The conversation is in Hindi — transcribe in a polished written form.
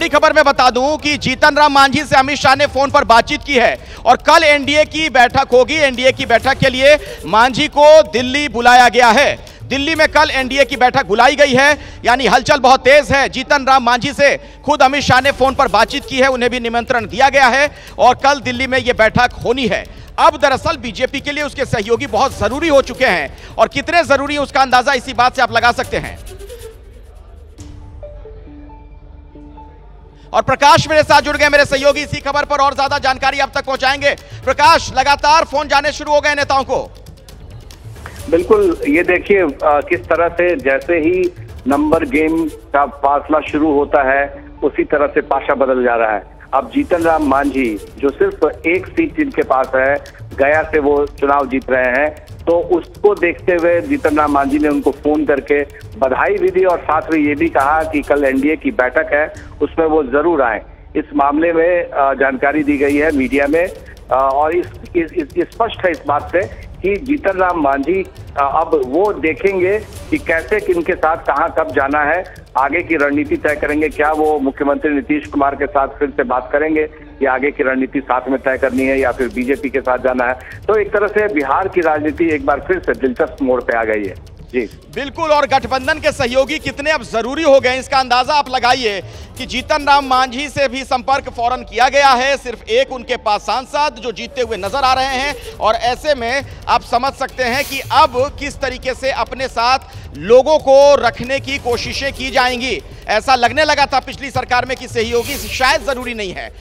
बड़ी खबर मैं बता दूं कि जीतन राम मांझी से अमित शाह ने फोन पर बातचीत की है और कल एनडीए की बैठक होगी। एनडीए की बैठक के लिए मांझी को दिल्ली बुलाया गया है। दिल्ली में कल एनडीए की बैठक बुलाई गई है, यानी हलचल बहुत तेज है। जीतन राम मांझी से खुद अमित शाह ने फोन पर बातचीत की है, उन्हें भी निमंत्रण दिया गया है और कल दिल्ली में यह बैठक होनी है। अब दरअसल बीजेपी के लिए उसके सहयोगी बहुत जरूरी हो चुके हैं और कितने जरूरी है उसका अंदाजा इसी बात से आप लगा सकते हैं। और प्रकाश मेरे साथ जुड़ गए, मेरे सहयोगी इसी खबर पर और ज्यादा जानकारी आप तक पहुंचाएंगे। प्रकाश, लगातार फोन जाने शुरू हो गए नेताओं को। बिल्कुल, ये देखिए किस तरह से जैसे ही नंबर गेम का फासला शुरू होता है उसी तरह से पाशा बदल जा रहा है। अब जीतन राम मांझी जो सिर्फ एक सीट जिनके पास है, गया से वो चुनाव जीत रहे हैं, तो उसको देखते हुए जीतन राम मांझी ने उनको फोन करके बधाई भी दी और साथ में ये भी कहा कि कल एनडीए की बैठक है उसमें वो जरूर आए। इस मामले में जानकारी दी गई है मीडिया में और स्पष्ट है इस बात से कि जीतन राम मांझी अब वो देखेंगे कि कैसे किनके साथ कहां कब जाना है, आगे की रणनीति तय करेंगे। क्या वो मुख्यमंत्री नीतीश कुमार के साथ फिर से बात करेंगे या आगे की रणनीति साथ में तय करनी है या फिर बीजेपी के साथ जाना है। तो एक तरह से बिहार की राजनीति एक बार फिर से दिलचस्प मोड़ पे आ गई है। जी बिल्कुल, और गठबंधन के सहयोगी कितने अब जरूरी हो गए इसका अंदाजा आप लगाइए कि जीतन राम मांझी से भी संपर्क फौरन किया गया है। सिर्फ एक उनके पास सांसद जो जीतते हुए नजर आ रहे हैं और ऐसे में आप समझ सकते हैं कि अब किस तरीके से अपने साथ लोगों को रखने की कोशिशें की जाएंगी। ऐसा लगने लगा था पिछली सरकार में कि सहयोगी शायद जरूरी नहीं है,